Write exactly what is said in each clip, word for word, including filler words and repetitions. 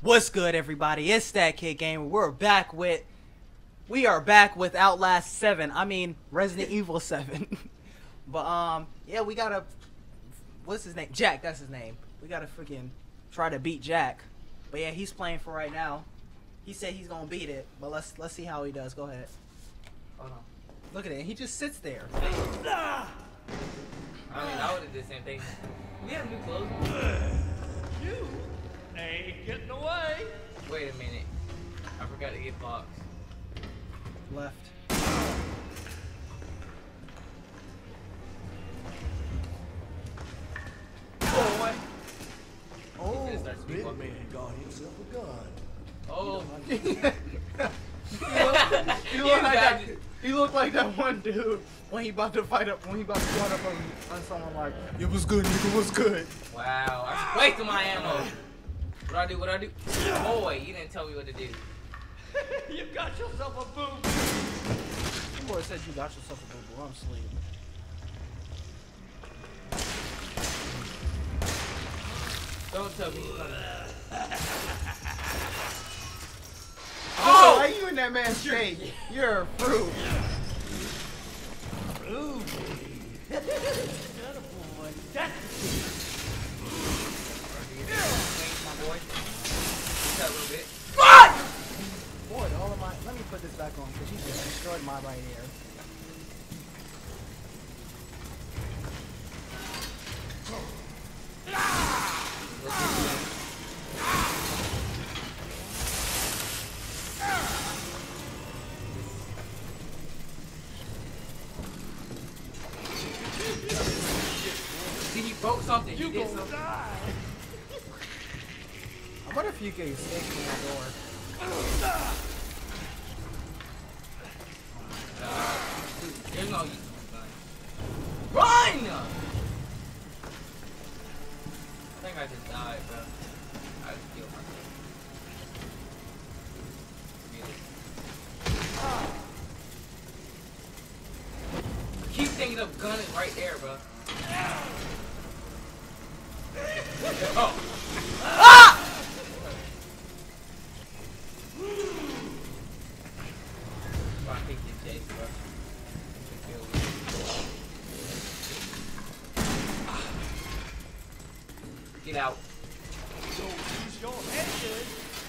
What's good, everybody? It's ThatKiddGamer. We're back with, we are back with Outlast seven. I mean, Resident Evil seven. But, um, yeah, we gotta, what's his name? Jack, that's his name. We gotta freaking try to beat Jack. But yeah, he's playing for right now. He said he's gonna beat it, but let's, let's see how he does. Go ahead. Hold on. Look at it, he just sits there. I mean, I would have did the same thing. We have new clothes. You ain't getting away. Wait a minute. I forgot to get Fox. Left. Boy. Oh, He's gonna start speaking. Big man got himself a gun. Oh. he looked, he looked like that. He looked like that one dude when he about to fight up, when he about to run up on, on someone like, it was good, nigga, was good. Wow. I wasted my ammo. What I do? What I do? Boy, you didn't tell me what to do. You got yourself a boom. You boy said you got yourself a boo boo. I'm asleep. Don't tell me you're coming. Oh, why are you in that man's shape? You're a fruit. Ooh. Boy, that's My boy. Just a little bit. What? Boy, all of my. Let me put this back on because he just destroyed my right ear. See, he broke something. you he did gonna something. die. I wonder if you can escape from that door. Uh, there's no use of gun. Run! I think I just died, bro. I just killed myself. Really. I keep thinking the gun is right there, bro. Oh! Ah! I think you chased, bro. Get out. So use your head good.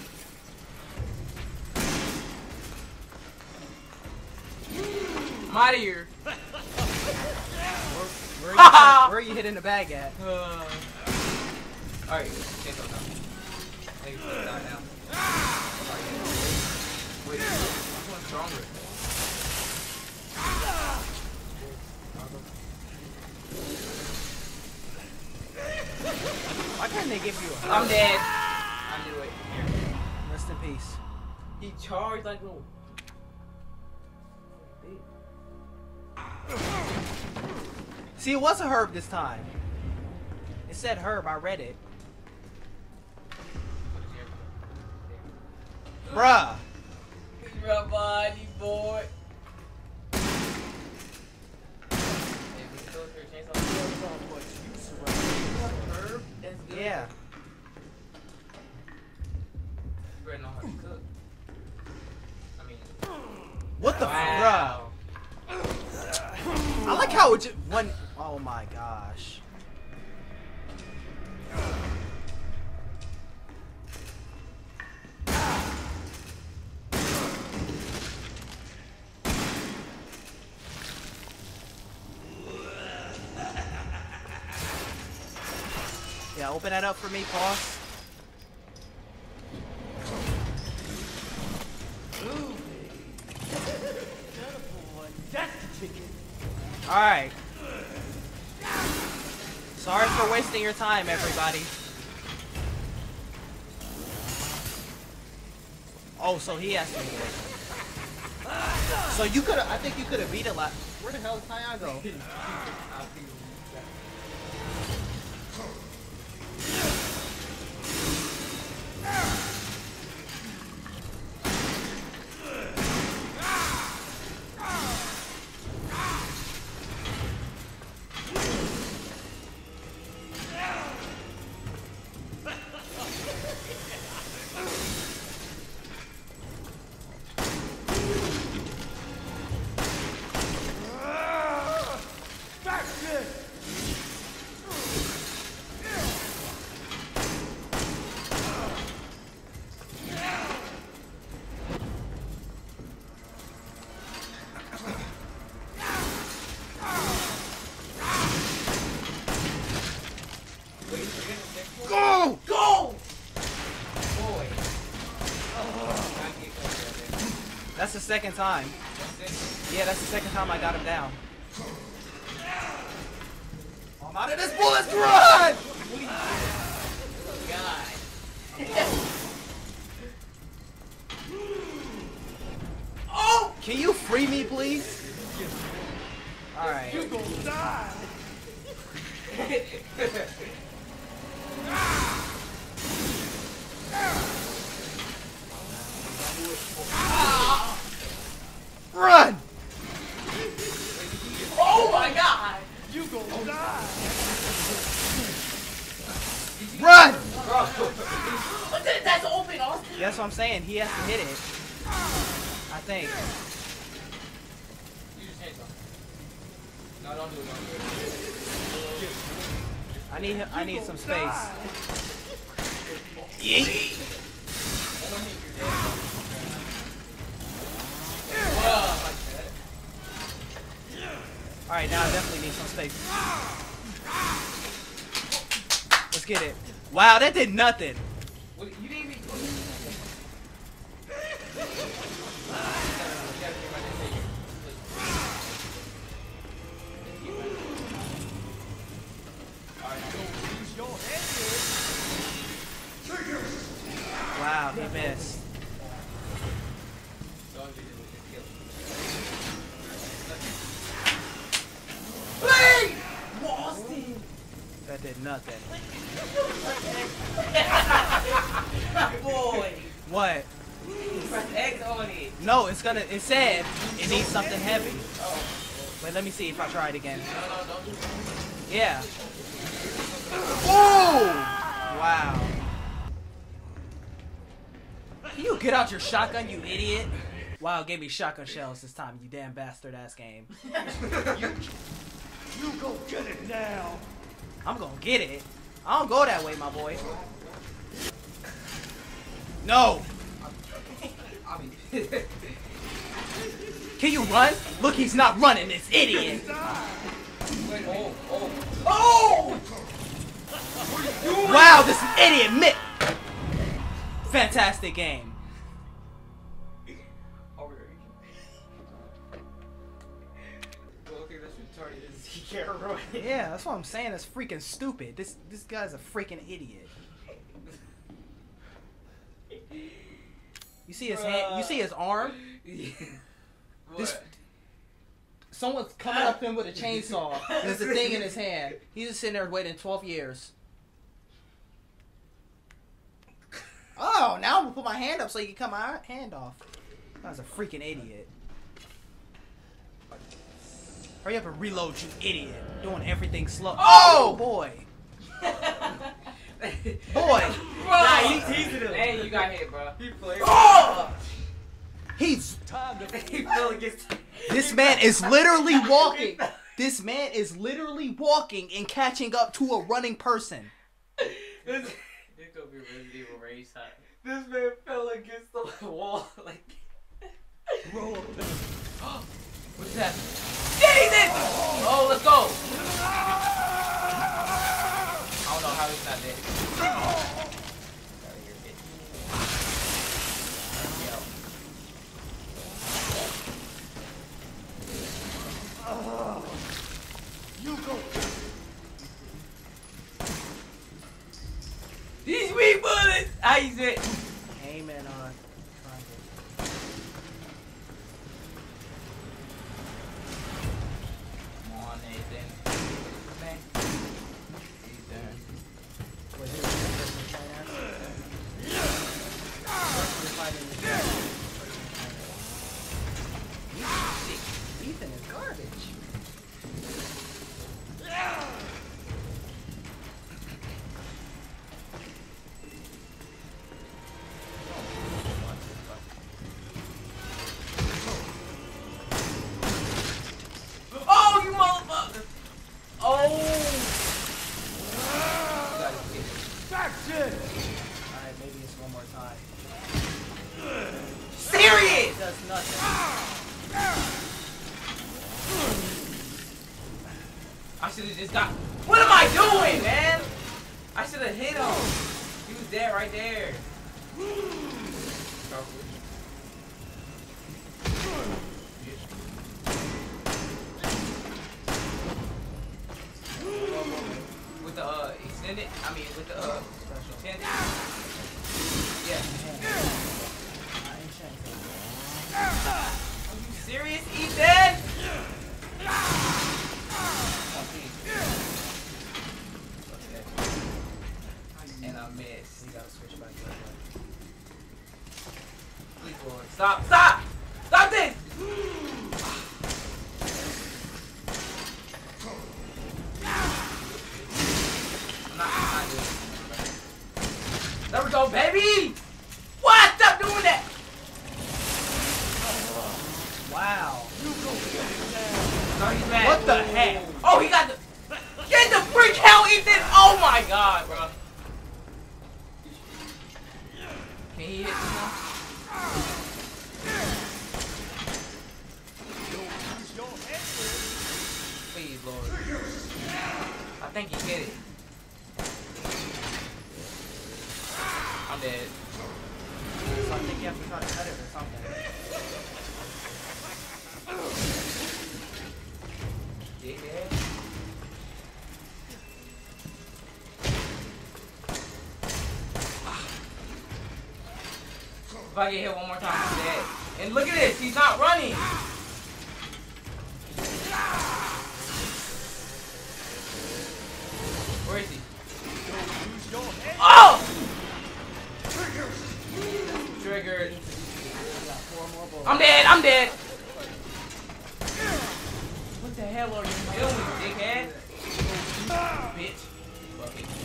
I'm out of here. Where, where, are you, where are you hitting the bag at? Uh, Alright, chase those out. I think it's die now. Wait, which one's stronger? Why couldn't they give you a I'm hug? dead. I knew it. Here. Rest in peace. He charged like little. See, it was a herb this time. It said herb, I read it. Bruh. Your body, boy. That's good. Yeah. You better know how to cook. I mean, What the wow. f- bruh? I like how it just one. Oh my gosh. Yeah, open that up for me, boss. Ooh. Boy, that's the chicken. Alright. Sorry for wasting your time, everybody. Oh, so he has to do it. So you could have, I think you could have beat it last. Where the hell did Taya go? That's the second time. Yeah, that's the second time I got him down. I'm out of this bullets, run! God. Oh! Can you free me, please? Alright. You gonna die. Run! Oh my God! You gonna die. Run! Bro, that's open, Austin. That's what I'm saying. He has to hit it. I think. You just hit something. No, don't do it. Don't do it. I need him, I need some space. Yeet. Alright, now I definitely need some space. Let's get it. Wow, that did nothing. What, you didn't even. Use your head. Wow, he missed. That did nothing. Boy, What? press X on it. No, it's gonna, it said it needs something heavy. Oh, Wait, let me see if I try it again. no, no, don't do it. Yeah. Oh! Wow. Can you get out your shotgun, you idiot? Wow, gave me shotgun shells this time, you damn bastard ass game. You go get it now. I'm gonna get it. I don't go that way, my boy. No! I mean, Can you run? Look, he's not running, this idiot! wait, oh, oh, oh! Wow, this idiot missed! Fantastic game. Over here. Well, okay, that's retarded. He can't run. Yeah, that's what I'm saying. That's freaking stupid. This this guy's a freaking idiot. You see his hand? You see his arm? This someone's coming up to him with a chainsaw. There's a thing in his hand. He's just sitting there waiting twelve years. Oh, now I'm gonna put my hand up so you can cut my hand off. That was a freaking idiot. Hurry up and reload, you idiot. Doing everything slow. Oh, boy. Boy. Nah, he teasing him. Hey, you got hit, bro. He played. Oh! He's... Time to He fell against. This man is literally walking. This man is literally walking and catching up to a running person. This gonna be Resident Evil race time. This man fell against the wall like. roll up. What's that? Jesus! Oh, let's go. I don't know how he's not dead. You go. These weak bullets! How you say? Aiming on. Come on, Nathan. Man. Ethan. Was it a person trying to Ethan is garbage. Oh, you motherfucker! Oh! That's it. Alright, maybe it's one more time. Serious! It does nothing. I should have just got. What am I doing, man? I should have hit him. He was there, right there. Lord. Stop! Stop! Stop this! I'm not, I'm not doing it. There we go, baby! What? Stop doing that! Wow. No, he's mad. What the heck? Oh, he got the... Get the freak out, Ethan! Oh my god, bro. Can he hit this now? Please, Lord. I think he hit it. I'm dead. So I think you have to try to cut it or something. Dickhead. If I get hit one more time, I'm dead. And look at this, he's not running. Where is he? Oh! Triggered. I'm dead, I'm dead. What the hell are you doing, dickhead? Bitch. Fuck it.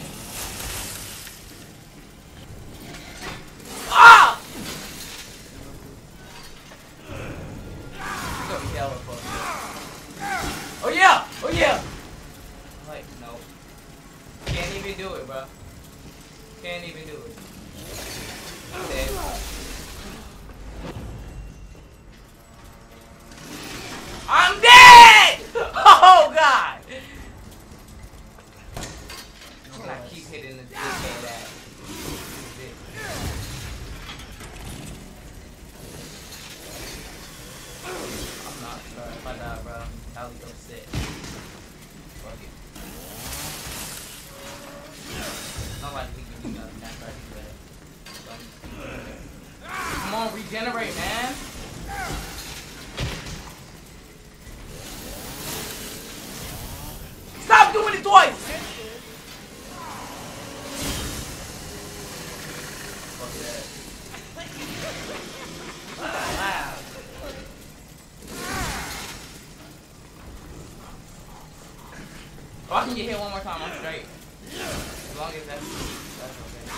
Ah! You're gonna be hella fucked. Oh yeah! Oh yeah! Like, no. Can't even do it, bro. Can't even do it. I'm dead. I'm dead! Oh god! I keep hitting the dickhead ass. I'm not sure if I die, bro. I'll go sit. Fuck it. Not like we can do nothing after I do that. Come on, regenerate, man. Stop doing it twice! Fuck that. Wow. Oh, I can get hit one more time, I'm straight. As long as that's, that's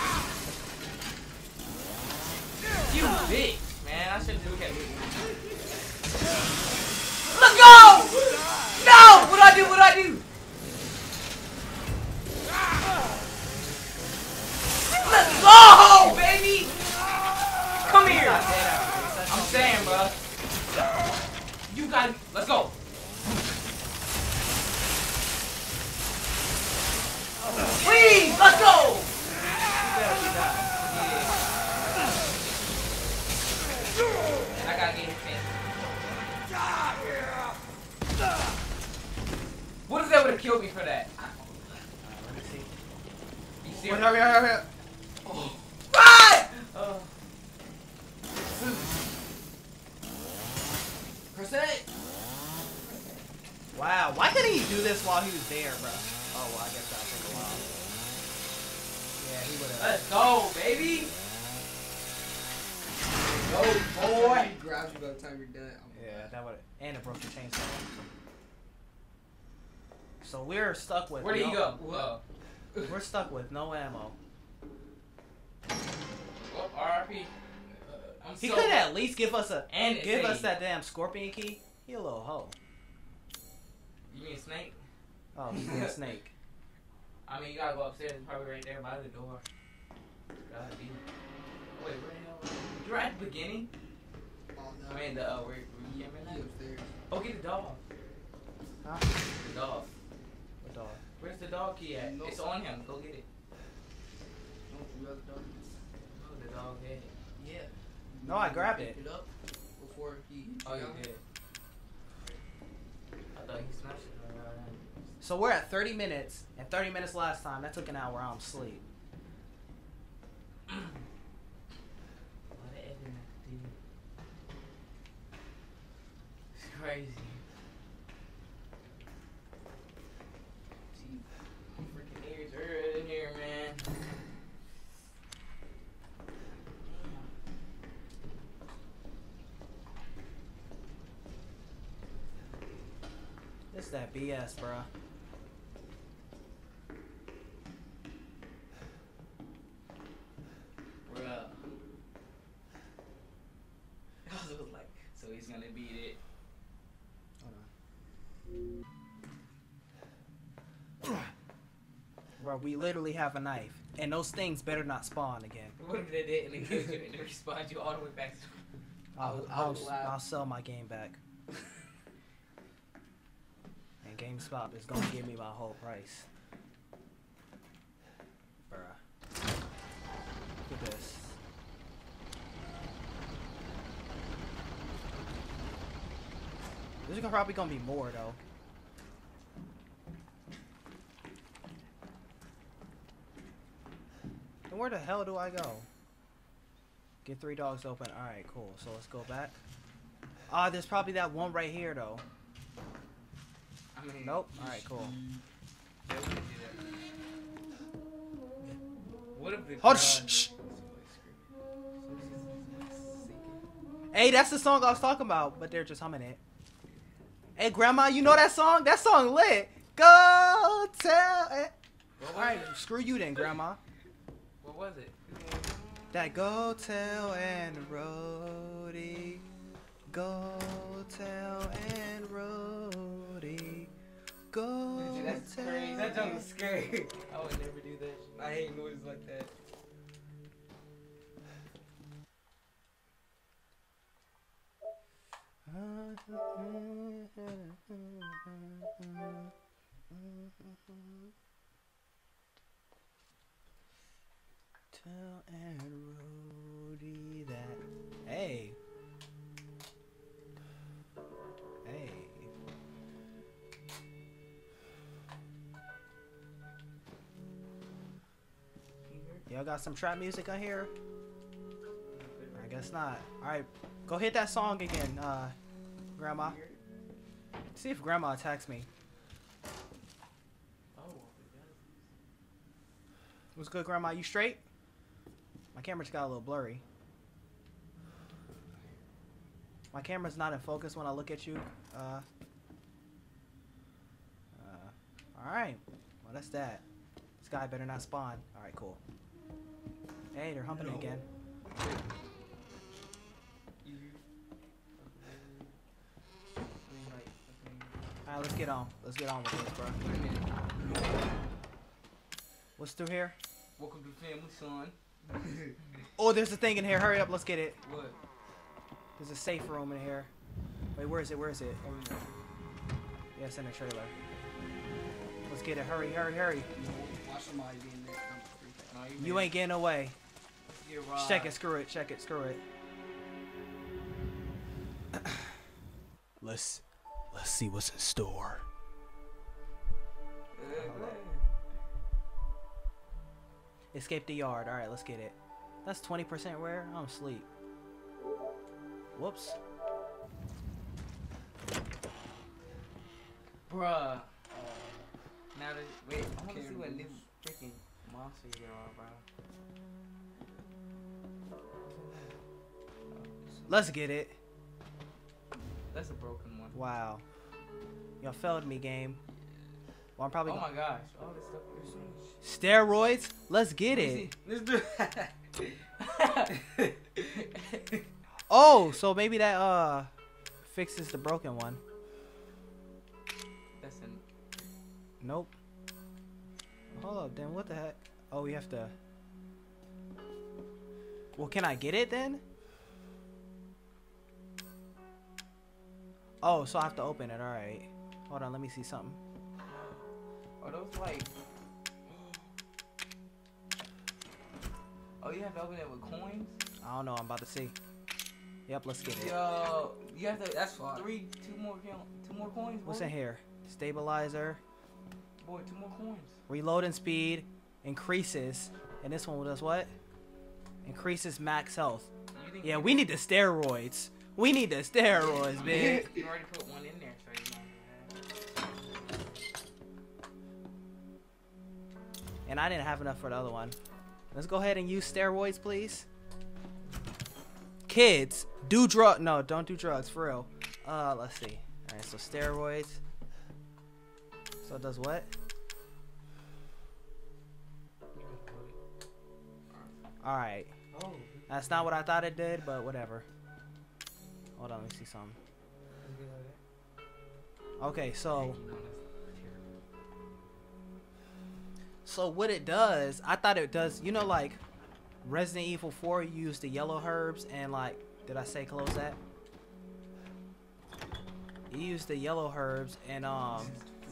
okay. You bitch, man. I should've do that. Let's go! No! What'd I do? What'd I do? Let's go, baby! Come here! I'm saying, bro. You got. Let's go. Please, let's go! I gotta get his face. What if that would have killed me for that? Let me see. You serious? Hurry, hurry, hurry. Oh. Run! Oh. Percent. Wow, why couldn't he do this while he was there, bro? Oh, well, I guess that'll take a while. Yeah, he would've. Let's go, baby! Go, boy! He grabs you by the time you're done. Yeah, that would. And it broke the chainsaw. So we're stuck with. Where did no, he go? Oh. We're stuck with no ammo. Well, R I P. Uh, I'm He so could at least give us a And it's give a- us that damn scorpion key. He a little hoe. You mean Snake? Oh, he's a snake. I mean, you gotta go upstairs. It's probably right there by the door. Gotta be. Wait, where the hell? You're at the beginning? Oh, no. I mean, the, uh, where, where you came in He at? upstairs. Oh, get the dog. Huh? The dog. What dog? Where's the dog key at? No. It's on him. Go get it. Don't you have the dog? Oh, the dog head. Yeah. No, I grabbed Pick it. it up before he. Oh, you did. I thought he smashed it right around. So we're at thirty minutes, and thirty minutes last time. That took an hour. I'm asleep. What the editing, dude? It's crazy. Gee, freaking ears are in here, man. that B S, bruh. Bruh. I was like, so he's gonna beat it. Hold on. Bro, we literally have a knife. And those things better not spawn again. What if they did and they killed you and they respawned you all the way back to I'll, I I'll, would laugh. I'll sell my game back. And GameStop is gonna give me my whole price. Bruh. Look at this. This is probably gonna be more though. And where the hell do I go? Get three dogs open. Alright, cool. So let's go back. Ah, there's probably that one right here though. I mean, Nope. Alright, cool. they wouldn't do that. What if the Hold girl- shh, shh. Hey, that's the song I was talking about, but they're just humming it. Hey, Grandma, you know that song? That song lit. Go tell it. What was Alright, it? screw you then, Grandma. What was it? That go tell and roadie. Go tell and roadie. Go Dude, that's tell. crazy. That joke was scary. I would never do that. I hate noises like that. Tell and roadie that. Hey. Hey. Y'all got some trap music on here? I guess not. Alright, go hit that song again, uh, Grandma. See if Grandma attacks me. Oh, What's good, Grandma? You straight? My camera's got a little blurry. My camera's not in focus when I look at you. Uh, uh, Alright. Well, that's that. This guy better not spawn. Alright, cool. Hey, they're humping No. again. Alright, let's get on. Let's get on with this, bro. What's through here? Welcome to family, son. Oh, there's a thing in here. Hurry up, let's get it. What? There's a safe room in here. Wait, where is it? Where is it? Yeah, it's in the trailer. Let's get it. Hurry, hurry, hurry. Watch somebody be in there. I'm free. No, You ain't getting away. Get robbed. Check it, screw it, check it, screw it. let's let's see what's in store. Escape the yard. Alright, let's get it. That's twenty percent rare? I'm asleep. Whoops. Bruh. Now that wait, I wanna see Can't what move. new freaking monsters there are, bro. Let's get it. That's a broken one. Wow. Y'all failed me, game. Well, I'm probably Oh gonna... my gosh, all this stuff is so much. Steroids? Let's get it. Let's do it. Oh, so maybe that uh fixes the broken one. That's an Nope. Hold up, then what the heck? Oh, we have to... Well, can I get it then? Oh, so I have to open it, alright. Hold on, let me see something. are those like Oh, you have to open it with coins? I don't know, I'm about to see. Yep, let's get it. Yo, you have to that's Fuck. three two more count two more coins, boy. What's in here? Stabilizer. Boy, two more coins. Reloading speed increases. And this one does what? Increases max health. You think Yeah, you we need the steroids. We need the steroids, man. You already put one in there, so you know. And I didn't have enough for the other one. Let's go ahead and use steroids, please. Kids, do drug. No, don't do drugs, for real. Uh, let's see. All right, so steroids. So it does what? Alright. Oh. That's not what I thought it did, but whatever. Hold on, let me see something. Okay, so so what it does, I thought it does, you know, like Resident Evil four, you use the yellow herbs and like, did I say close that? You use the yellow herbs and um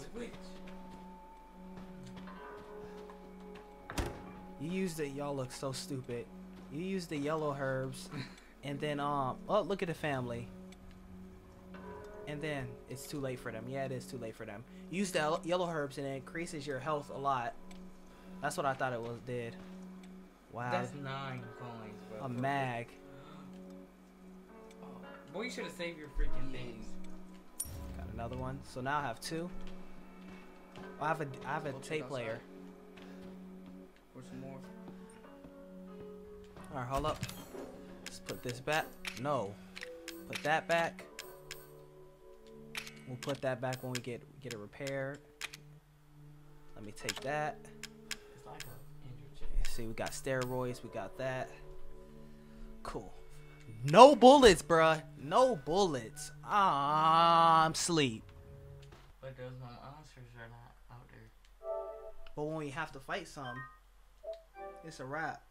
you use the, y'all look so stupid. You use the yellow herbs and then um oh, look at the family. And then it's too late for them. Yeah, it is too late for them. Use the yellow herbs and it increases your health a lot. That's what I thought it was did. Wow. That's nine coins, bro. A mag. Oh, boy, you should have saved your freaking things. Got another one. So now I have two. Oh, I have a I have a Go check tape outside. player. For some more. All right, hold up. Let's put this back. No. Put that back. We'll put that back when we get get it repaired. Let me take that. It's like a injured chick. See, we got steroids. We got that. Cool. No bullets, bruh. No bullets. Ah, I'm sleep. But those monsters are not out there. But when we have to fight some, it's a wrap.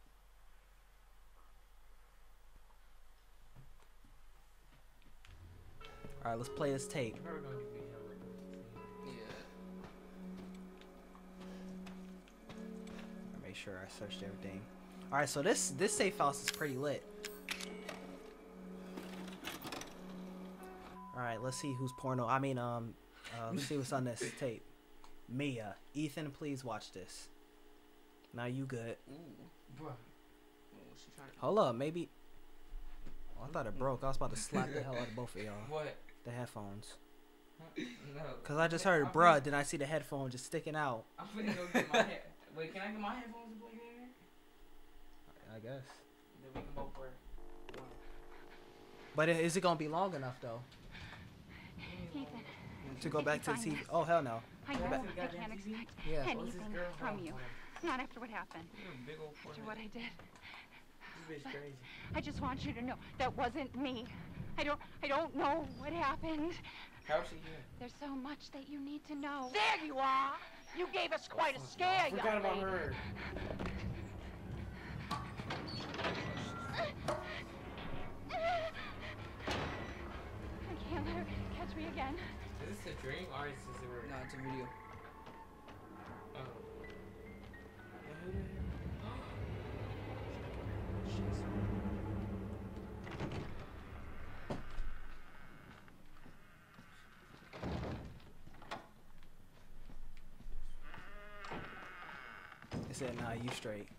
All right, let's play this tape. You're probably gonna give me hell of a- Yeah. Make sure I searched everything. All right, so this this safe house is pretty lit. All right, let's see who's porno. I mean, um, uh, let's see what's on this tape. Mia, Ethan, please watch this. Now you good? Ooh. Bruh. Oh, she trying to. Hold up, maybe. Oh, I thought it broke. I was about to slap the hell out of both of y'all. What? The headphones. Huh? No. Cause I just I'm heard, finna- bruh. Then I see the headphone just sticking out. I'm finna go get my head. Wait, can I get my headphones to play here? I guess. Then we can both wear one. But i- is it gonna be long enough though Ethan, to go back to the T V? Oh hell no. I Go know back to the I goddamn can't T V? expect Yeah. What's this anything girl from from? you. Not after what happened. You're a big old After forehead. what I did. This bitch crazy. I just want you to know that wasn't me. I don't I don't know what happened. How's she here? There's so much that you need to know. There you are! You gave us quite a scare, I young forgot about lady. her. I can't let her catch me again. Is this a dream or is this a real? No, it's a video. Oh. It said, nah, you straight.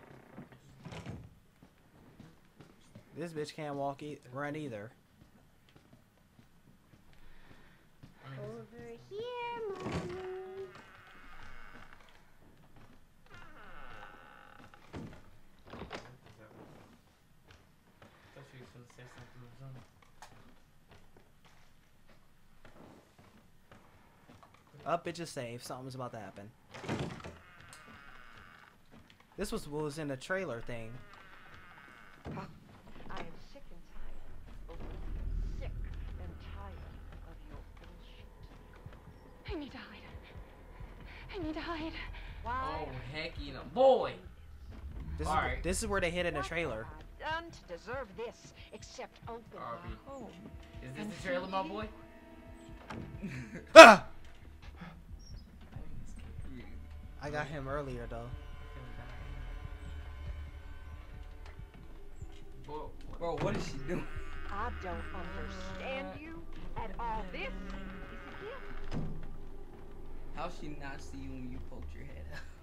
This bitch can't walk, e run either. Over here, Mommy. Thought she was gonna say something or something. Up, bitch is safe. Something's about to happen. This was what was in the trailer thing. I am sick and tired. Oh, sick and tired of your bullshit. I need to hide. I need to hide. Why? Oh, heck, you know. Boy! This is Alright. this is where they hit in the What trailer. have I done to deserve this except open R B. my home? Is this the trailer, my boy? Ah! I got him earlier though. Bro, Bro, what is she doing? I don't understand you at all. This is a gift. How she not see you when you poked your head out?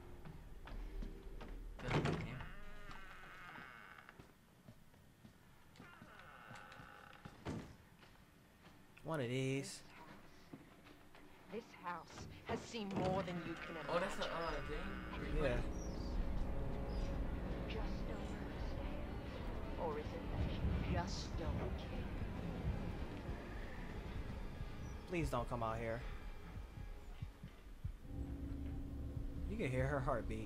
One of these. This house has seen more than you can imagine. oh, that's the uh thing? Yeah. Just don't understand. Or is it that you just don't care? Please don't come out here. You can hear her heartbeat.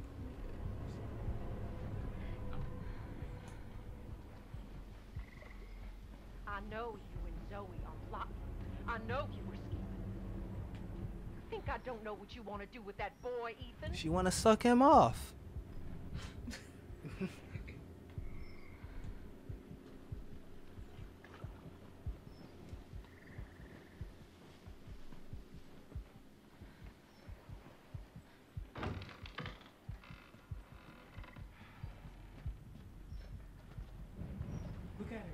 I know you and Zoe are plotting. I know you were scheming. You think I don't know what you want to do with that boy, Ethan? She want to suck him off. Look at her.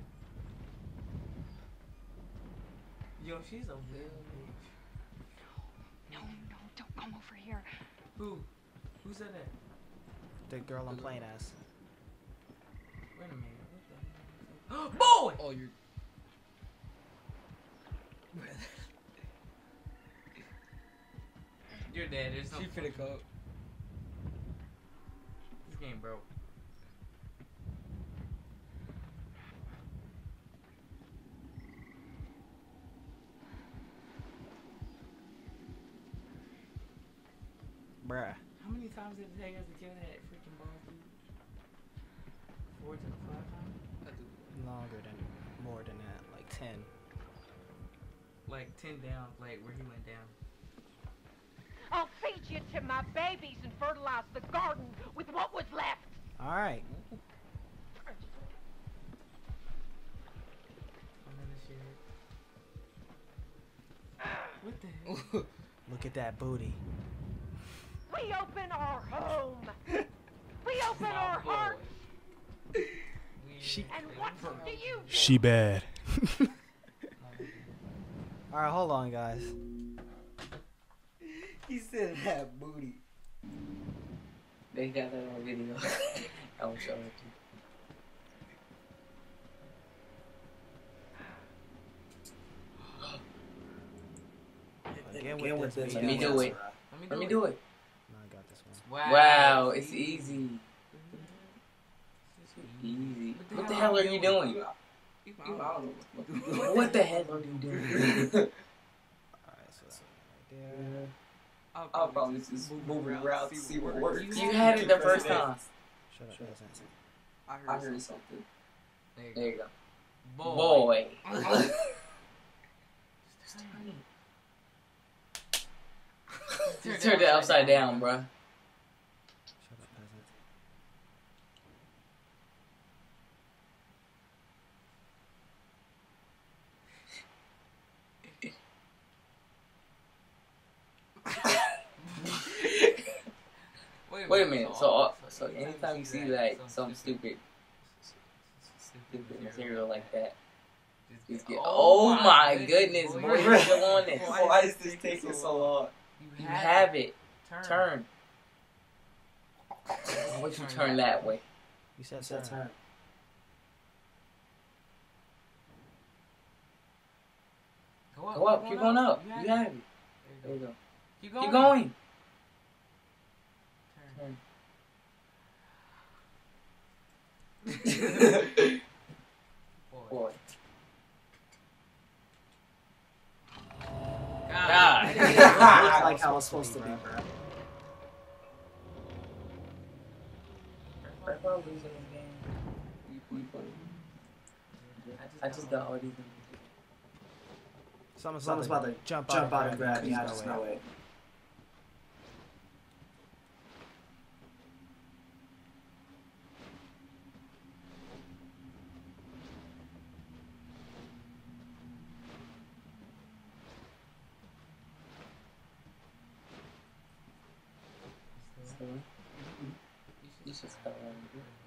Yo, she's a real bitch. No, no, don't come over here. Who? Who said that? The girl I'm playing as. Wait a minute. What the hell? Boy! Oh, you're. You're dead. There's no. She finna go. This game broke. Bruh. How many times did it take us to kill that freaking boss dude? Four to the five times? Longer than, more than that, like ten. Like ten down, like where he went down. I'll feed you to my babies and fertilize the garden with what was left. All right. Another shit. What the hell? Look at that booty. We open our home. We open our hearts. She. And what do you do? She bad. All right, hold on, guys. He said that booty. They got that on video. I will show it to you. Again Again with this. Let me do it. Let me do, Let me it. do it. No, I got this one. Wow. Wow, it's easy. Easy. What the hell are you doing? What the hell are you doing? All right, so that's right there. I'll probably just move around to see what works. You had it the first time. Shut up, peasant. I heard something. There you There you go. go. Boy. You turned it upside down, bruh. Shut up, peasant. Wait a minute. So, uh, so anytime you see like some stupid, stupid material like that, just get. Oh my goodness, boy! You're still on this. Why is this taking so long? You have it. Turn. Why you turn that way? You said turn. Go up. Go up. Keep going up. You have it. There you go. Keep going. Keep going. Turn. Boy. God. God. Looks like how it's supposed to be, bro. I just got all these. Someone's, Someone's about to jump, jump out out and grab me. I just know it. You should start on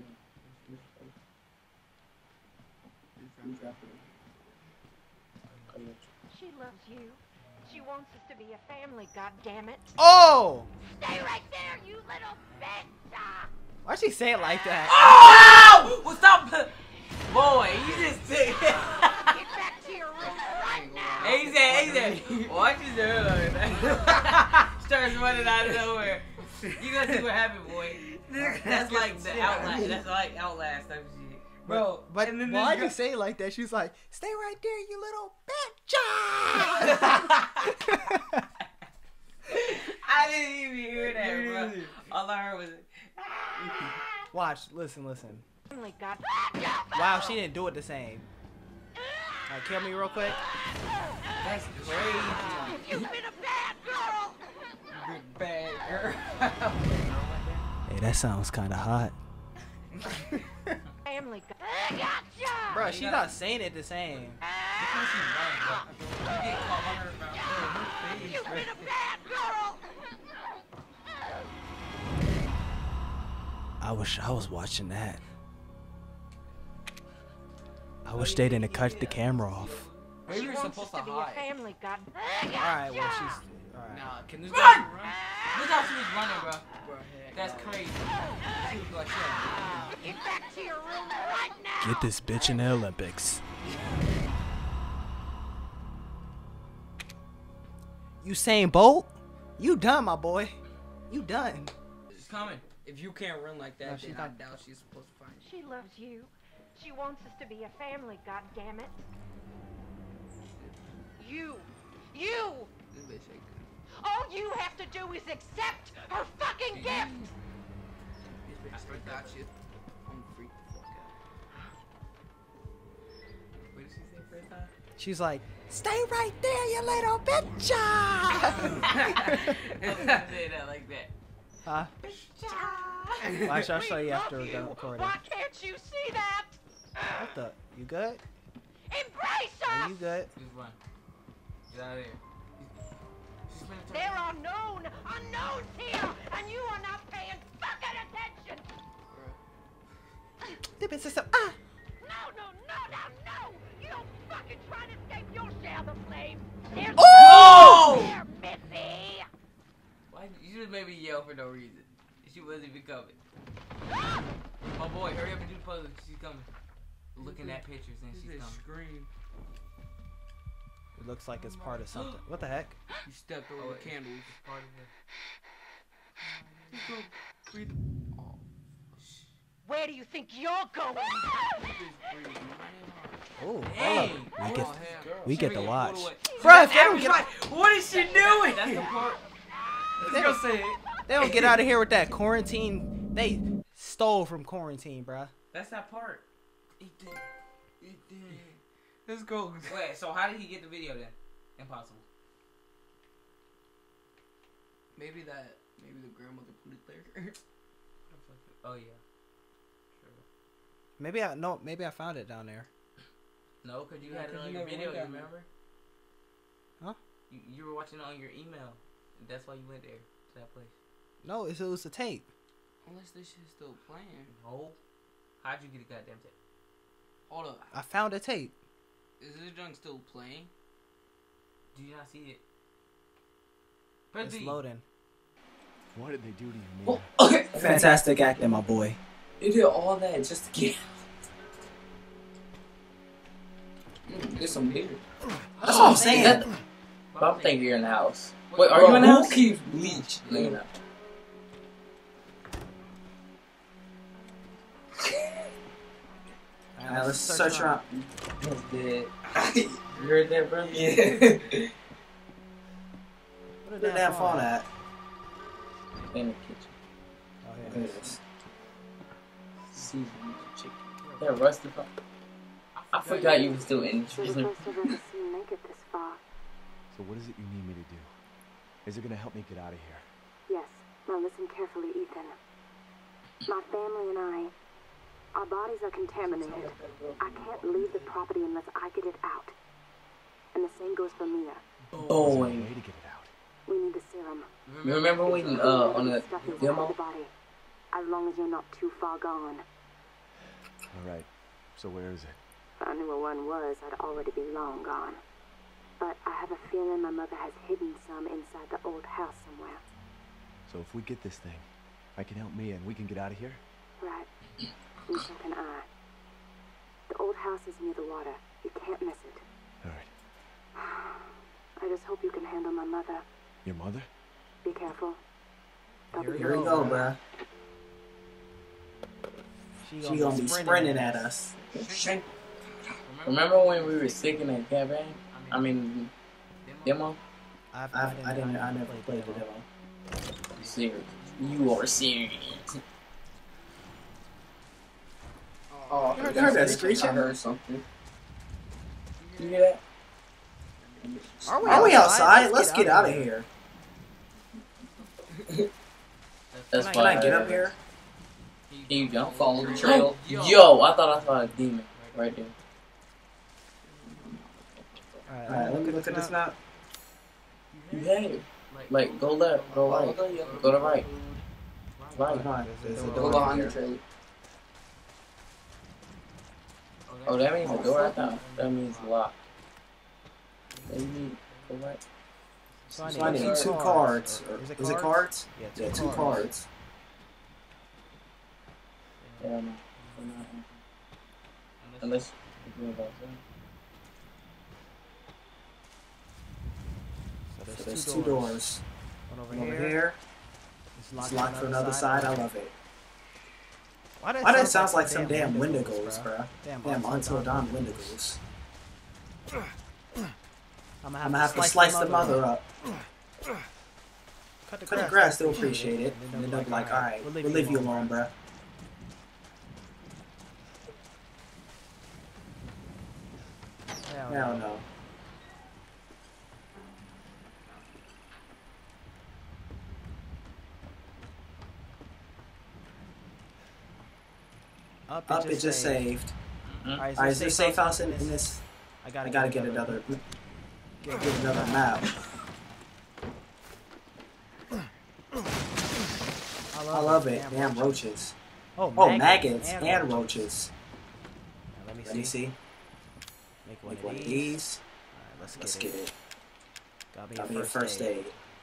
She loves you. She wants us to be a family, goddammit. Oh! Stay right there, you little bitch! Why'd she say it like that? Oh! Well, stop. Boy, you just did. Get back to your room right now! Hey, he said, he said, watch his hair. Starts running out of nowhere. You gonna see what happened, boy. That's like the Outlast. That's like Outlast type of shit. Bro, But and then why'd this you guy- say it like that? She's like, stay right there, you little bitch! I I didn't even hear that, bro. All I heard was. Watch, listen, listen. Family got. Wow, she didn't do it the same. Alright, kill me real quick. That's crazy. You've been a bad girl. Big bad girl. Hey, that sounds kind of hot. Family got. Gotcha. Bro, she's not saying it the same. Because she's running, bro. You get caught on her, bro. Her face, You've bro. been a bad girl. I wish I was watching that. I wish they didn't cut the camera off. Maybe She you're wants supposed us to to be a hide. family got. Alright, well, she's. Alright. Nah, can this girl run? Look how she was running, bro. That's crazy. She was like, yeah. Get back to your room right now. Get this bitch in the Olympics. Usain Bolt? You done, my boy. You done. She's coming. If you can't run like that, No, then she's I not. doubt she's supposed to find you. She loves you. She wants us to be a family, goddammit. You. You. This bitch ain't good. All you have to do is accept her fucking gift. This bitch straight got you. I'm freaked the fuck out. What did she say first time? She's like, stay right there, you little bitch. Say that like that. Huh? Watch, I'll show you after we're done recording. Why can't you see that? What the? You good? Embrace Are us. you good? Just run. Get out of there. She's gonna turn There are known unknowns here, and you are not paying fucking attention. Dip it, sister. Ah! No, no, no, no, no! You don't fucking try to escape. You'll share the flames. There's Oh! there, Missy. Why you just made me yell for no reason? She wasn't even coming. Oh boy, hurry up and do the puzzle. She's coming. Looking at pictures and she's coming. Scream. It looks like it's part of something. What the heck? You stepped over the candles. Part of it. Oh. Where do you think you're going? Oh, Hey! we get, Oh, we she get to really watch. pulled away. Bruh, if they don't get, What is she doing? That's the part. they, Let's go say it. they don't get out of here with that quarantine. They stole from quarantine, bruh. That's that part. It did. It did. Let's go. Wait, so how did he get the video then? Impossible. Maybe that. Maybe the grandmother put it there. Oh yeah. Sure. Maybe I no. Maybe I found it down there. No, cause you Yeah, had it 'cause on you your never video. went You down there. remember? Huh? You, you were watching it on your email. That's why you went there to that place. No, it was a tape. Unless this shit's still playing. No. How'd you get a goddamn tape? Hold up. I found a tape. Is this junk still playing? Do you not see it? Press It's B. loading. What did they do to you, Oh, Mia? okay. Fantastic acting, my boy. They did all that just to get out. Get some beer. That's what I'm saying. That, but I'm thinking you're in the house. Wait, are you in the house? Who keeps bleach? Look at that. Alright, let's search around. That's dead. You heard that, bro? Yeah. Where did that phone at? In the kitchen. Oh, Look yeah. at this. Seasoned chicken. That rusty pot. I forgot you were still in the You're the prison. first I've ever seen make it this far. So what is it you need me to do? Is it gonna help me get out of here? Yes. Now listen carefully, Ethan. My family and I, our bodies are contaminated. I can't leave the property unless I get it out. And the same goes for Mia. Oh, Is there a wait. way to get it out? We need the serum. You remember when, uh, on the Stuff inside demo? the body. As long as you're not too far gone. Alright, so where is it? If I knew where one was, I'd already be long gone. But I have a feeling my mother has hidden some inside the old house somewhere. So if we get this thing, I can help Mia and we can get out of here? Right. And so can I. The old house is near the water. You can't miss it. Alright. I just hope you can handle my mother. Your mother? Be careful. I'll be Here we go, bruh. She She gonna be sprinting at us. Remember when we were sick in that cabin? I mean, demo? I've, I, I didn't. I never played the demo. serious. You are serious. Oh, I heard that screech. I heard something. You hear that? Are we Are we outside? outside? Let's get out of here. That's Can why I get up here? Can you jump? Follow the trail. Yo, I thought I saw a demon right there. Alright, let me look at this map. You have. Like, go left, go right, go to right. Right. There's a Go door behind here. the trailer. Oh, that means a door I thought. That means locked. Maybe go right. So I need two cards. Or, Is it is it cards? cards? Yeah, Yeah, two cards. Yeah, no. Unless you about that. So So there's two doors. One over, One over here. here. It's It's locked for another side. I love it. Why does Why does it sound like some damn Wendigos, bro? bruh? Damn, Damn Until Until Dawn. Dawn Wendigos. I'm I'm gonna have to slice the mother up. Cut the Cut the grass, they'll appreciate it. And then they'll be like, alright, we'll leave you alone, bruh. Hell no. Up, Up, it just saved. Alright, Alright, is there a safe house in, in this? I gotta, I gotta get another, get, get another map. I love it. Damn roaches. Oh, Oh, maggots maggots and and roaches. roaches. Let me Let me see. see. Make one, Make one of of these. these. Alright, let's, Let's get, get it. it. Got me, Got a, me a first first aid. aid.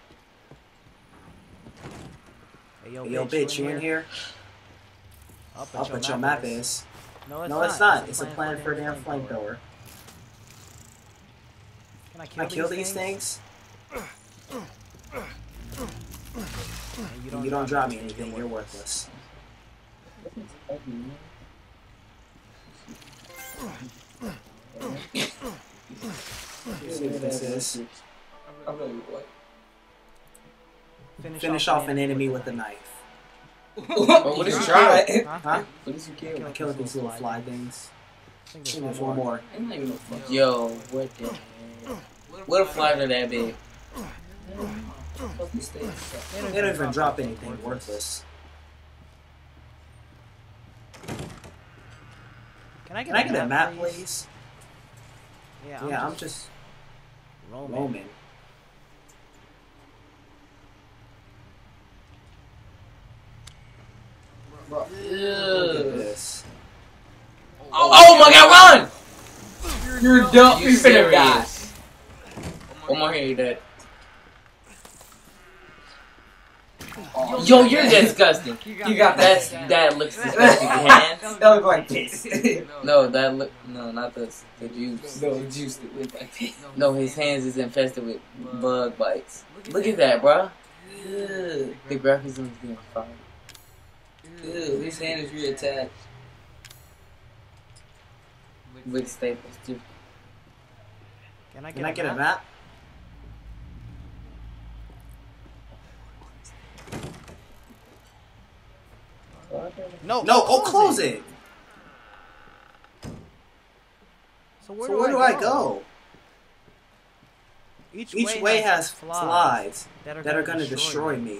Hey, yo, Hey, yo, bitch, you in here? Up, Up, but your map is. No, it's No, not. it's not. It's a plan for a damn flamethrower. Can I Can I kill these things? You don't, you don't drop me anything, you're worthless. Let's see what this is. Finish, Finish off an enemy with a knife. Oh, what did you try? Huh? What did you kill? I killed these little fly things. I think there's one more. Yo, what the hell? What a fly are that big? They don't even drop anything worthless. Can I get, Can I a, get map, a map, please? please? Yeah, I'm Yeah, just I'm just roaming. roaming. Bro. Look at this. Oh, oh my god, run! You're dumb. You're finna die. One more here, you're dead. Yo, you're disgusting. You got That's that looks disgusting. Your hands. That look like piss. No, that look. No, not the the juice. No, the juice that look like piss. No, his hands is infested with bug bites. Look at that, bruh. Ugh. The graphics is getting fire. Ew, his hand is reattached. With staples too. Can I get, Can I a, get map? a map? No, No, oh, close it. So where, So do, where I do go? I go? Each, Each way has flies slides that are that are gonna gonna destroy me.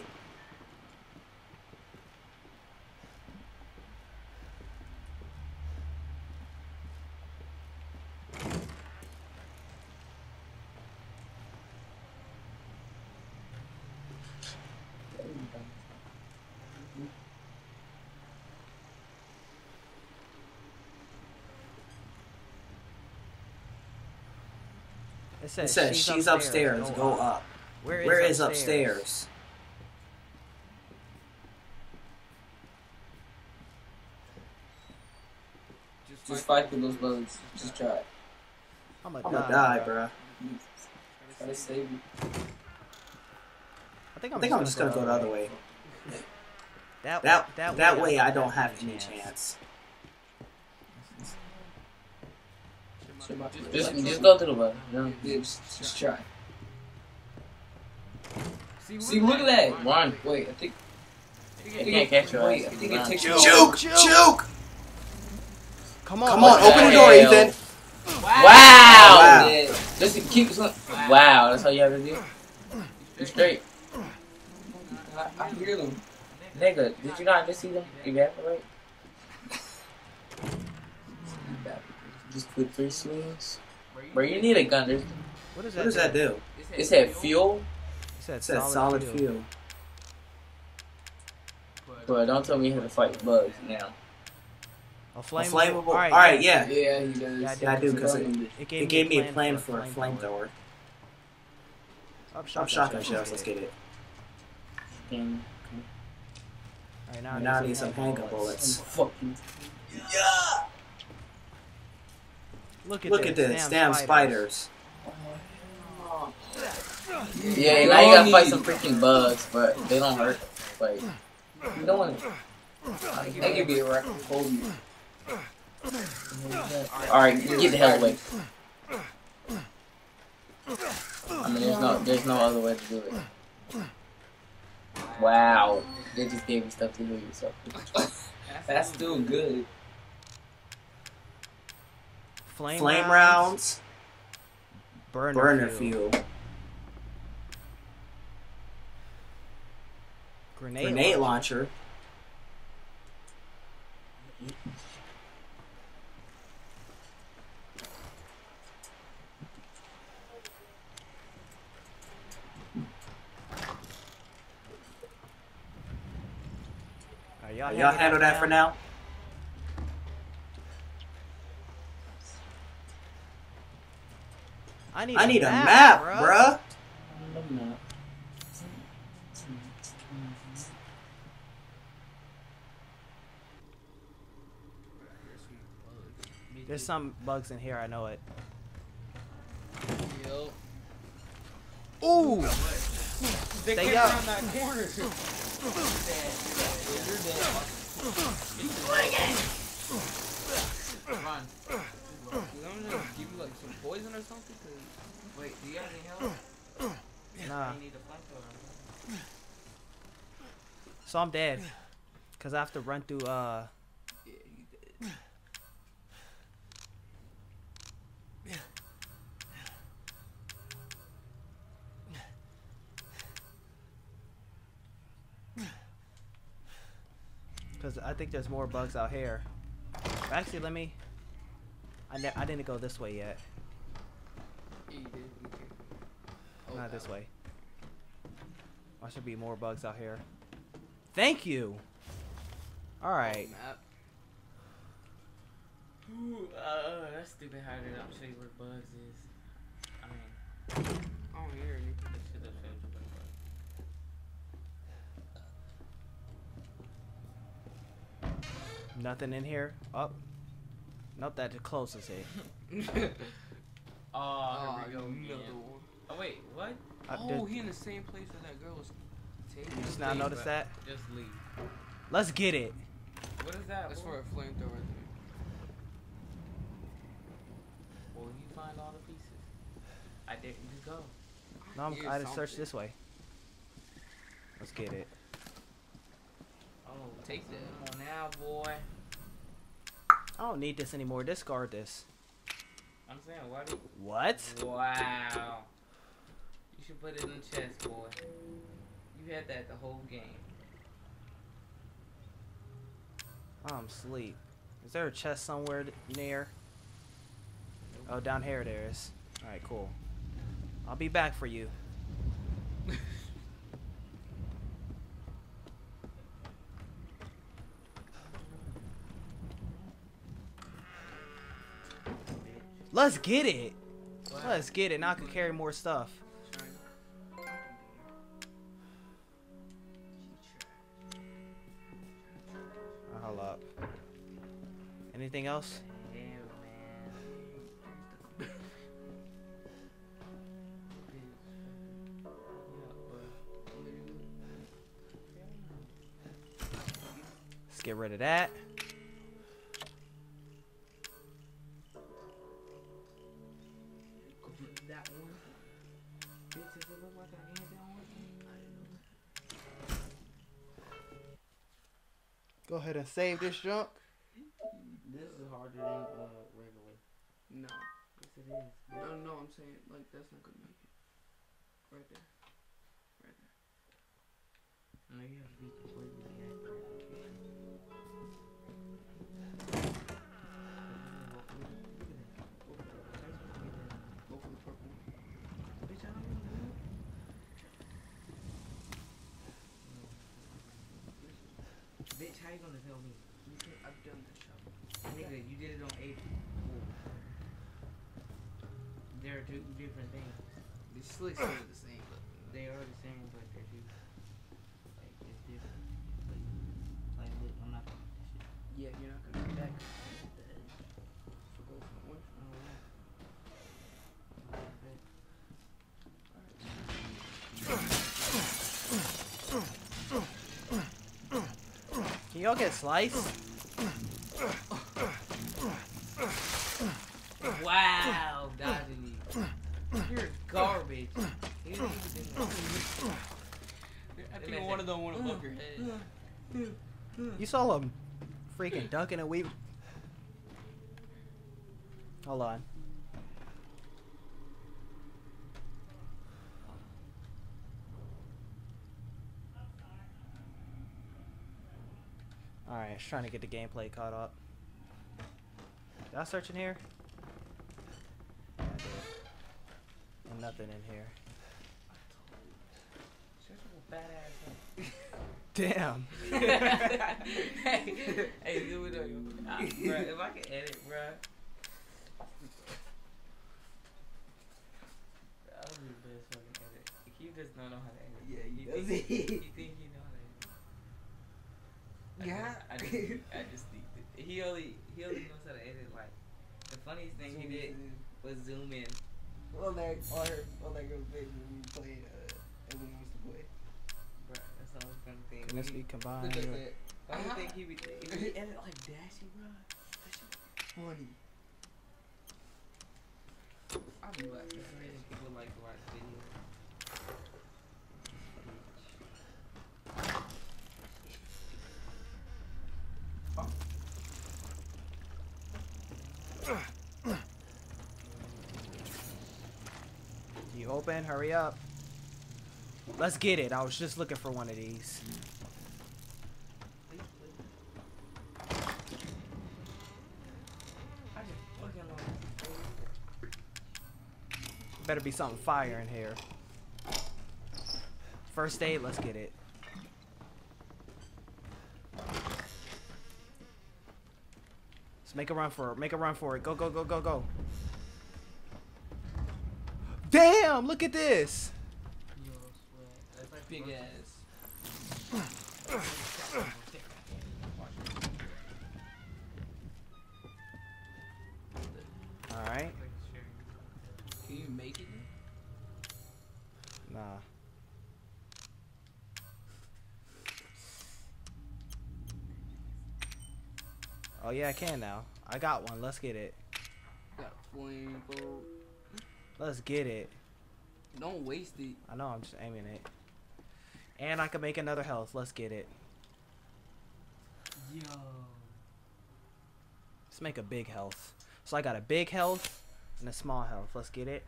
It It says, says she's upstairs. Go up. Where is, Where is upstairs? upstairs? Just fight through those bugs. Just try it. I'm I'm gonna gonna die, die, bruh. Try to save you. I think I I'm, think I'm just gonna go the other way. That, That that, that way I don't have any chance. chance. Just, just go to the button. No. Yeah, just, just try. See, look at that. Run. Wait, I think. I think I can't catch her. Wait, I think it takes Juke. Juke! Juke! Come on. Come on, What open the the door, hell? Ethan. Wow. Wow. Yeah. Just keep. Wow, that's how you have to do. You straight. I, I hear them. Nigga, did you not just see them evaporate? Just put three swings. Bro, you need a gun. There's, What does What that does that do? it said fuel. It said It says solid, solid fuel. fuel. Bro, don't tell me you have to fight bugs now. A A flammable. flammable. Alright, Alright, yeah. Yeah, he does. Yeah, I Yeah, I do, because it, It gave, it gave me a plan for a flamethrower. flamethrower. Up Stop shotgun shells, let's get it. And Alright, now, Now I I need some handgun bullets. fucking. Yeah! Look at Look this. at this, damn spiders. Yeah, now you gotta fight some freaking bugs, but they don't hurt. Like, you don't want to. They can be a wreck for you. Alright, get the hell away. I mean, there's no, there's no other way to do it. Wow, they just gave you stuff to heal yourself. That's still good. Flame, Flame rounds. rounds, Burner, burner fuel. fuel, Grenade, grenade launcher. launcher. Alright, y'all Y'all handle that for now? I need, I need a a map, map, bruh. bruh. There's some bugs in here, I know it. Yo. Ooh! They Stay came up. around that corner. You're dead. Run. I'm gonna give you like some poison or something. Cause... Wait, do you have any help? Nah. You need a flamethrower. So I'm dead. Cause I have to run through, uh... Yeah, you did. Cause I think there's more bugs out here. Actually, let me... I, ne I didn't go this way yet. Yeah, you did. You did. Oh, Not that this way. There should be more bugs out here. Thank you! Alright. Map. Ooh, uh, that's stupid how did I show you where bugs is. I mean, I don't hear anything. that should have showed you where bugs. Nothing in here. Oh. Nope, that closes it. Oh, Oh, here we go. another again. one. Oh wait, what? Uh, Oh, there- he in the same place where that girl was taking. you just now notice Bruh, that? Just leave. Let's get it. What is that? That's boy? for a flamethrower. I think. Well, you find all the pieces. I didn't just go. No, I'm, Here's I just searched something. this way. Let's get it. Oh, take that. Come on now, boy. I don't need this anymore. Discard this. I'm saying, why do What? Wow. You should put it in the chest, boy. You had that the whole game. I'm asleep. Is there a chest somewhere near? Oh, down here there is. Alright, cool. I'll be back for you. Let's get it. Let's get it. Now I can carry more stuff. Uh, hold up. Anything else? Yeah, man. Let's get rid of that. That one. Bitch, does it look like I had that one? Go ahead and save this junk. This is harder than uh regular. No. Yes, it is. No, no, I'm saying like that's not gonna make it. Right there. Right there. No, you have to be completely accurate. Go for the purple one. Bitch, I don't know. Bitch, how you gonna tell me? I've done that shot. Nigga, you did it on eight. There are two different things. The slicks are the same, but They are the same, but they're two. Like, it's different. Like, like look, I'm not gonna do this shit. yeah, you're not gonna do that. 'Cause you hit the edge. So go for the one. Can y'all get sliced? Wow, dodging me. You're garbage. You didn't even do that. I think one of them went above your head. You saw him freaking ducking and weaving. Hold on. Alright, just trying to get the gameplay caught up. Did I search in here? Yeah, I did. And nothing in here. Shut your fat ass up. Damn. hey, hey, do it on you. Uh, bruh, if I can edit, bruh. I'll be the best fucking edit. He does not know how to edit. Yeah, he you does. think, you think he know how to edit? Yeah. I just, I just, I just think that he only, he only knows how to edit. Like, the funniest thing he did was zoom in. Well, that or or that girl face when we played uh and when we used to play. Bruh, that's the only funny thing. Can this He- be combined? Look at with- that. Why do you think he be, if he edit like Dashy, bruh? That shit Funny. I'll be like, this reason people like to watch videos. You open? Hurry up. Let's get it. I was just looking for one of these. I just fucking love Better be something fire in here. First aid, let's get it. Let's make a run for it. Make a run for it. Go, go, go, go, go. Damn, look at this. Yo, sweat. That's like Big Russian. ass. Alright. Can you make it? Nah. Oh yeah, I can now. I got one. Let's get it. Got a flame bolt. Let's get it. Don't waste it. I know, I'm just aiming it. And I can make another health. Let's get it. Yo. Let's make a big health. So I got a big health and a small health. Let's get it.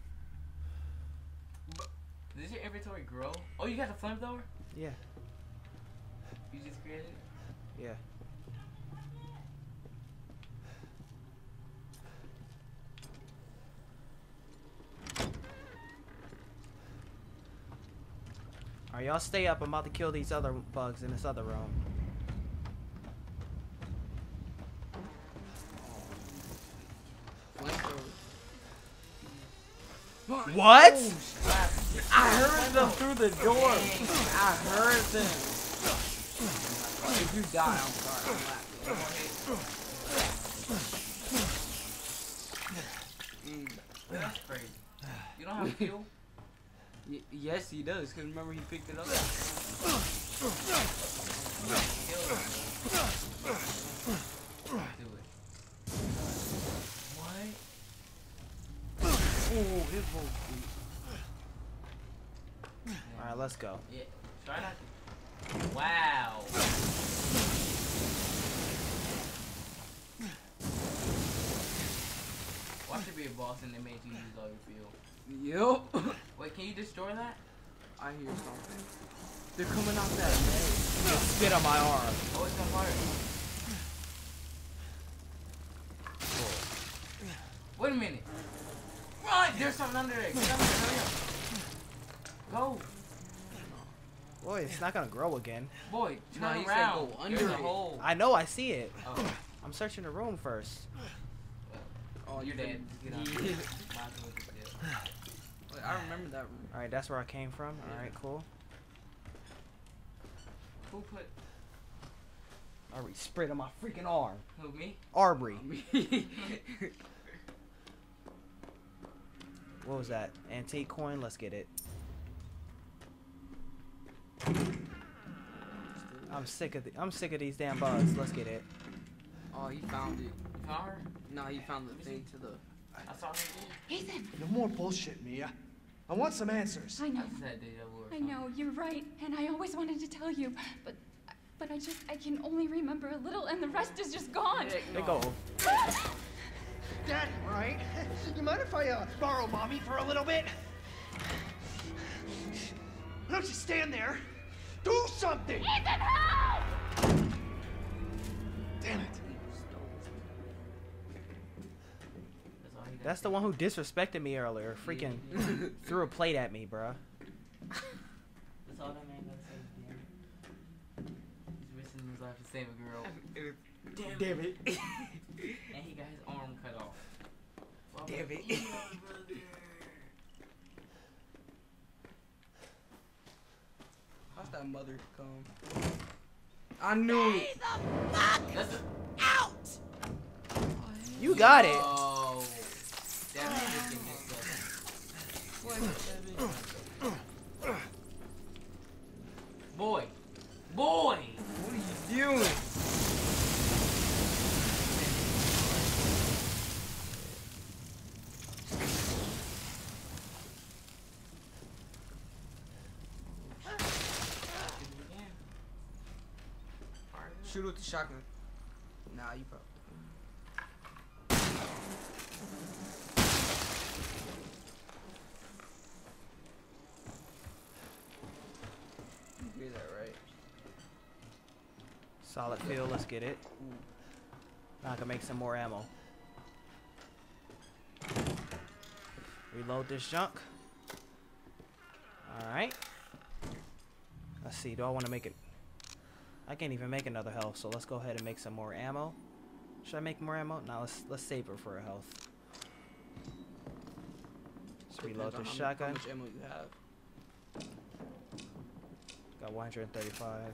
Does your inventory grow? Oh, you got a flamethrower? Yeah. You just created it? Yeah. Alright, y'all stay up. I'm about to kill these other bugs in this other room. What? I heard them through the door. I heard them. If you die, I'm sorry. I'm laughing. Mm. That's crazy. You don't have fuel? Y yes, he does. Cause remember he picked it up. Do it. What? Oh, his vote. Alright, let's go. Yeah. Try not to. Wow. Watch it be a boss and they made you use all your fuel. Yup. Wait, can you destroy that? I hear something. They're coming out that way. Spit on my arm. Oh, it's on fire. Wait a minute. Run! There's something under there. Get under there. Hurry up. Go. Boy, it's not gonna grow again. Boy, turn No, he said around. go under There's a it. hole. I know, I see it. Oh, I'm searching the room first. oh, you're dead. Just get out. Yeah. Might as well just get out. Wait, I remember that room. Alright, that's where I came from. Alright, cool. Who put? Aubrey sprayed on my freaking arm. Who, me? Aubrey. What was that? Antique coin? Let's get it. I'm sick of the, I'm sick of these damn bugs. Let's get it. Oh, he found it. You found her? No, he found the thing to the. I saw her. Ethan, No more bullshit, Mia. I want some answers. I know. That's that deja vu or I something. know, you're right, and I always wanted to tell you, but but I just I can only remember a little and the rest is just gone. They go. Daddy, right? You mind if I uh, borrow mommy for a little bit? Why don't you stand there? Do something! Ethan, help! Damn it. That's all he got. That's the one who disrespected me earlier. Freaking threw a plate at me, bruh. That's all that man gotta say. Damn. He's risking his life to save a girl. Damn, Damn it. And he got his arm cut off. Well, Damn it. yeah, brother. How's that mother come? I knew it. That's a. You got it. Oh. Damn, he just did this stuff. Boy. Boy. What are you doing? Shoot with the shotgun. Nah, you probably. You hear that, right? Solid field. Let's get it. Now I can make some more ammo. Reload this junk. Alright. Let's see. Do I want to make it? I can't even make another health, so let's go ahead and make some more ammo. Should I make more ammo? No, let's let's save her for a health. Let's reload Depends this on how shotgun. much ammo you have. Got one hundred thirty-five.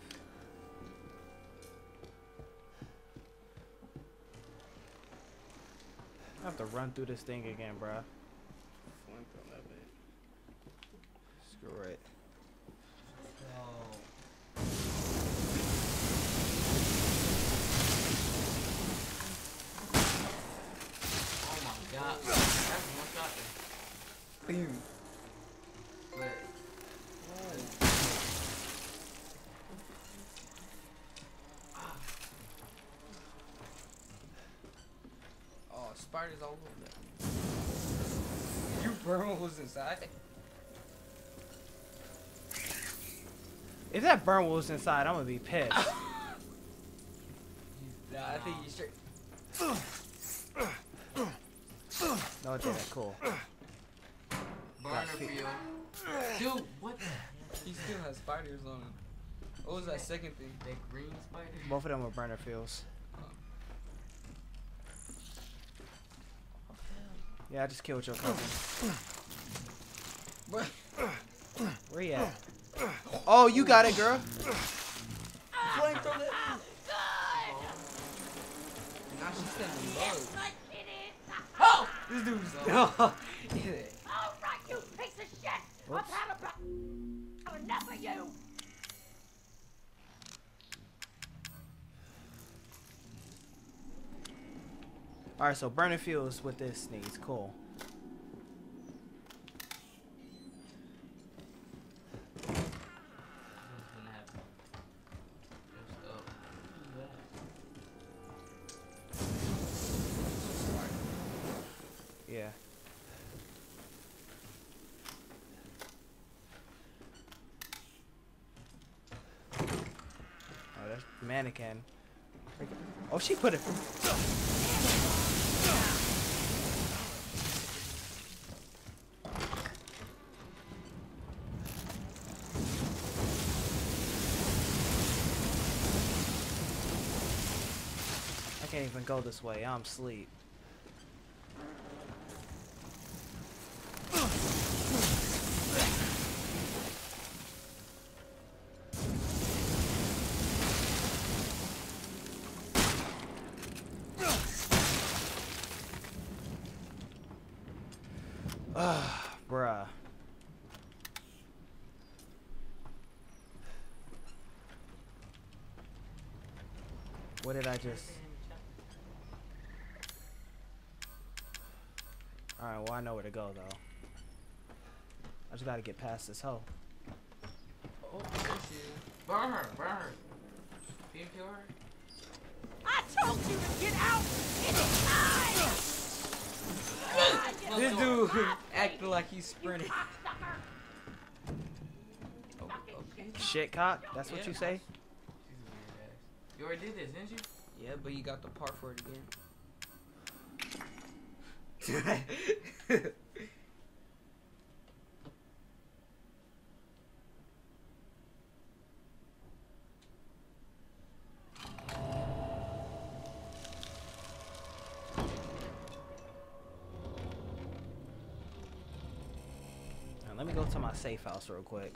I have to run through this thing again, bruh. Flamethrower that bit. Screw it. Oh my god. That's one shot there. Boom. But, Oh, spiders all over that. You burn what was inside? If that burn was inside, I'm gonna be pissed. Nah, I think you straight. No, it didn't. Cool. burner field. Dude, what the? He still has spiders on him. What was that second thing? That green spider? Both of them were burner fields. Yeah, I just killed your cousin. What? Where he at? Oh, you got it, girl. Flamethrower that. Now she's sending bugs. Oh! This dude's Oh. All right, you piece of shit! I've Oops. had about enough of you! Alright, so burner fields with this sneeze. Cool. Yeah. Oh, that's mannequin. Oh, she put it. I can't even go this way. I'm asleep. Ugh, bruh. What did I just... Alright, well I know where to go though. I just gotta get past this hoe. Oh, there she is. Burn her, burn her. Can you kill her? I told you to get out anytime! This dude acting like he's sprinting. Oh, okay. Shit cock? That's what Yeah. you say? She's a weird ass. You already did this, didn't you? Yeah, but you got the part for it again. Now, let me go to my safe house real quick.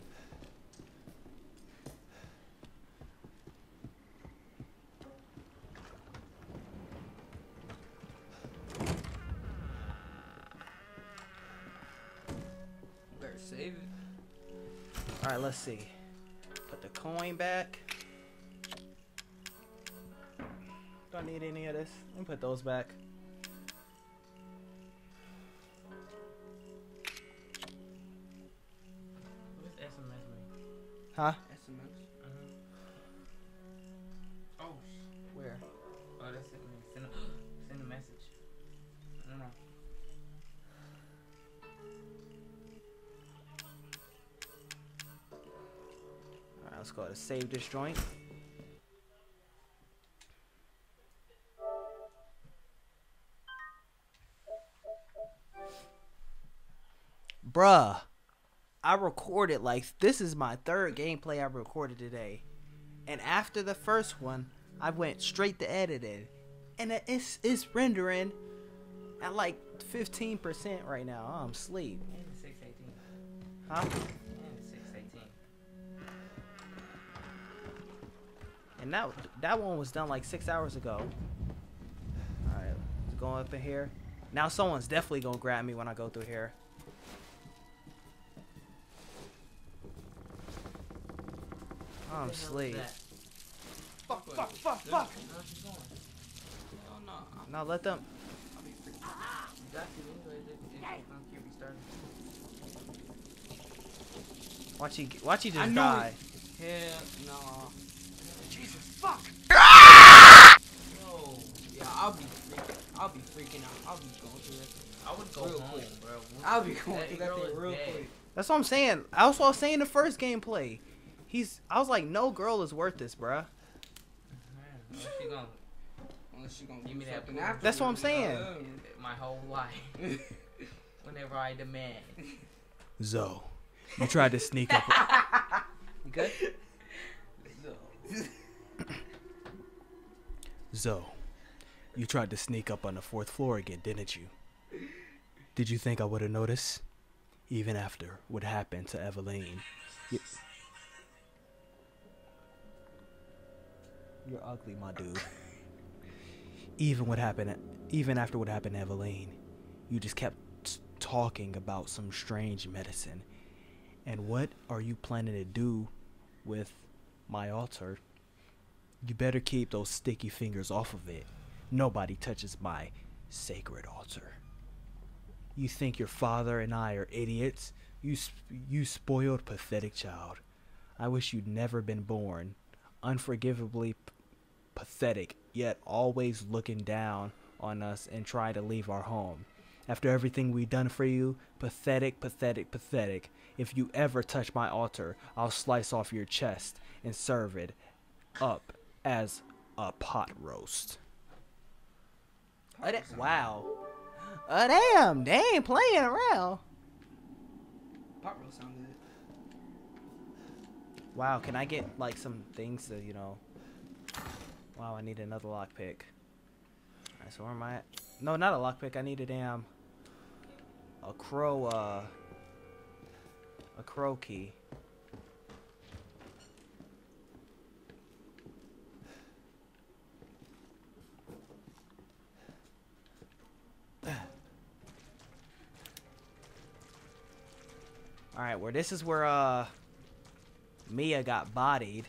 Better save it. Alright, let's see. Put the coin back. Don't need any of this. Let me put those back. What's S M S mean? Huh? S M S. Uh-huh. Oh, sh Where? oh, that's it. Send a, send a message. I don't know. Alright, let's go to save this joint. Bruh, I recorded like this is my third gameplay I recorded today, and after the first one, I went straight to editing, and it's it's rendering at like fifteen percent right now. I'm asleep. And it's six eighteen. Huh? And it's six eighteen. And that that one was done like six hours ago. All right, let's go up in here. Now someone's definitely gonna grab me when I go through here. I'm asleep. Fuck, fuck, fuck, fuck. Oh no. Now let them. I'll be freaking. You got to anyway. It's gonna keep restarting. Watch he watch he I just know die. Hell no. Jesus, fuck! No. Yeah, I'll be freaking. I'll be freaking out. I'll be going through this. I would go Real home, quick. bro. I'll be going That through that girl thing is real dead. quick. That's what I'm saying. I was also saying the first gameplay. He's. I was like, no girl is worth this, bruh. Man, unless she gonna Unless she gonna give do me that something pool. after. That's what I'm saying. My whole life. Whenever I demand. Zoe, you tried to sneak up. You good? Zoe, you tried to sneak up on the fourth floor again, didn't you? Did you think I would have noticed? Even after what happened to Eveline. You- You're ugly, my dude. Even what happened, even after what happened to Eveline, you just kept t- talking about some strange medicine. And what are you planning to do with my altar? You better keep those sticky fingers off of it. Nobody touches my sacred altar. You think your father and I are idiots? You, sp- you spoiled, pathetic child. I wish you'd never been born. Unforgivably p- pathetic, yet always looking down on us and trying to leave our home. After everything we've done for you, pathetic, pathetic, pathetic. If you ever touch my altar, I'll slice off your chest and serve it up as a pot roast. Oh, that, wow. Oh, damn. They ain't playing around. Pot roast sound good. Wow, can I get, like, some things to, you know... Wow, I need another lockpick. Alright, so where am I at? No, not a lockpick. I need a damn... A crow, uh... A crow key. Alright, where this is where, uh... Mia got bodied.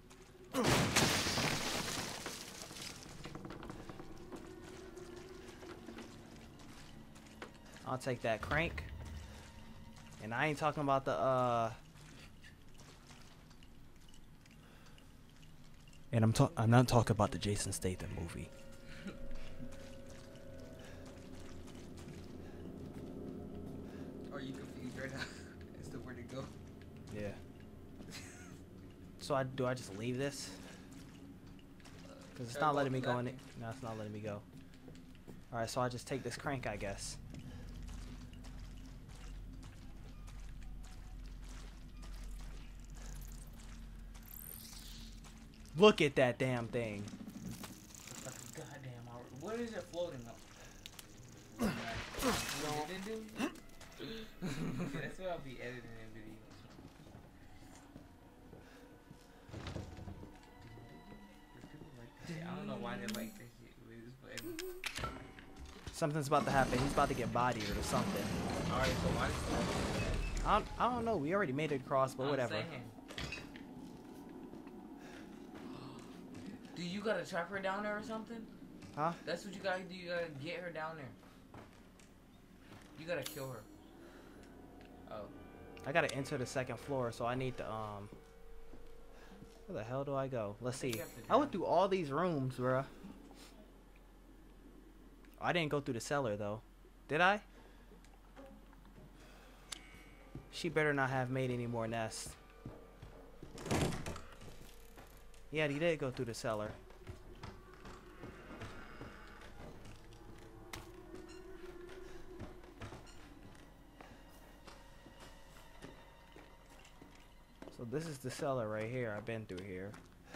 I'll take that crank. And I ain't talking about the, uh... And I'm ta- I'm not talking about the Jason Statham movie. Are you confused right now as to where to go? Yeah. So I do I just leave this? Because it's not letting me go in it. No, it's not letting me go. Alright, so I just take this crank, I guess. Look at that damn thing. It's like a goddamn hour. What is it floating up? What did it do? That's what I'll be editing in videos. I don't know why they like this shit, but Something's about to happen. He's about to get bodied or something. alright, so why does I don't, I don't know. We already made it across, but I'm whatever. saying. Do you gotta trap her down there or something? Huh? That's what you gotta do. You gotta get her down there. You gotta kill her. Oh. I gotta enter the second floor, so I need to, um... Where the hell do I go? Let's see. I went through all these rooms, bruh. I didn't go through the cellar, though. Did I? She better not have made any more nests. Yeah, he did go through the cellar. So this is the cellar right here. I've been through here.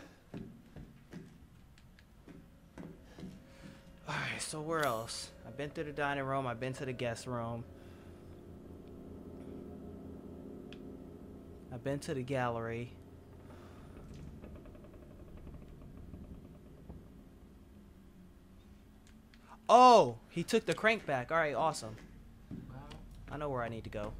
Alright, so where else? I've been through the dining room. I've been to the guest room. I've been to the gallery. Oh, he took the crank back. All right, awesome. I know where I need to go.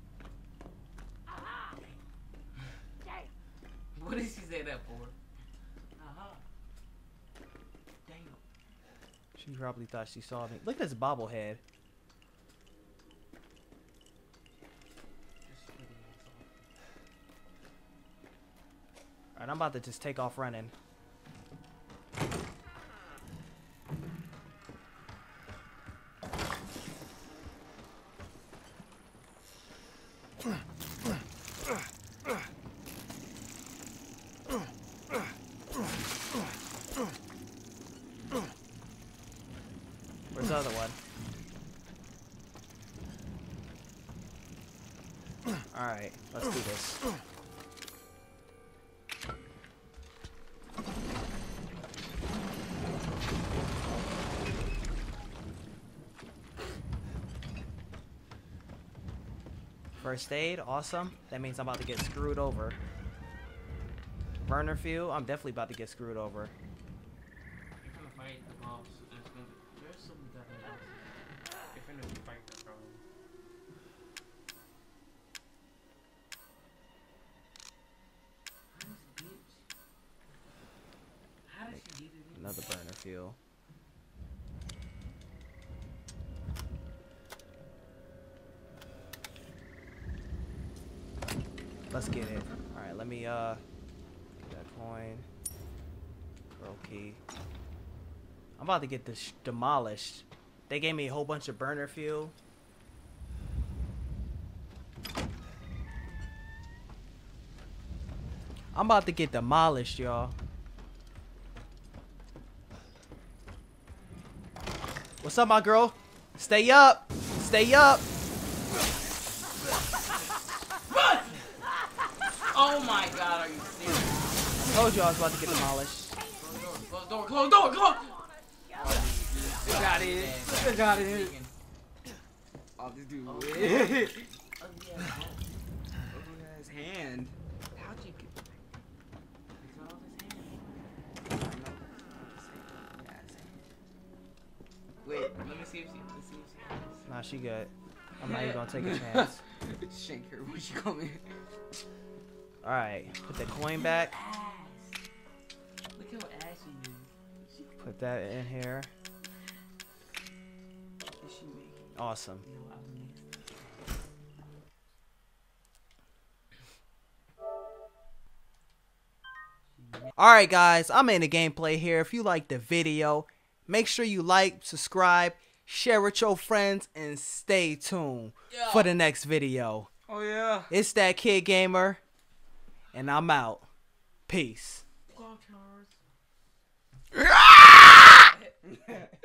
What did she say that for? Uh-huh. Damn. She probably thought she saw me. Look at this bobblehead. Alright, I'm about to just take off running. Where's the other one? Alright, let's do this. First aid, awesome. That means I'm about to get screwed over. Burner fuel, I'm definitely about to get screwed over. You're gonna fight the boss. There's gonna be, there's some goddamn bosses. You're gonna be fighting the problem. How does she get it in? Another burner fuel. Let's get it. Alright, let me uh get that coin. Pearl key. I'm about to get this demolished. They gave me a whole bunch of burner fuel. I'm about to get demolished, y'all. What's up, my girl? Stay up. Stay up. Run! Oh my god, are you serious? I told you I was about to get demolished. Close door, close door, close door! They got it. They got it. Oh, this dude. Oh, yeah. Oh, yeah. Look at his hand. How'd you get that? He cut off his hand. I know. Yeah, his hand. Wait, let me see if she. Let's see if she. Nah, she good. I'm not even gonna take a chance. Shank her when she come in. Alright, put the coin back. Look how ashy you is. Put that in here. Awesome. Alright guys, I'm in the gameplay here. If you like the video, make sure you like, subscribe, share with your friends, and stay tuned yeah. for the next video. Oh yeah. It's that kid gamer, and I'm out. Peace.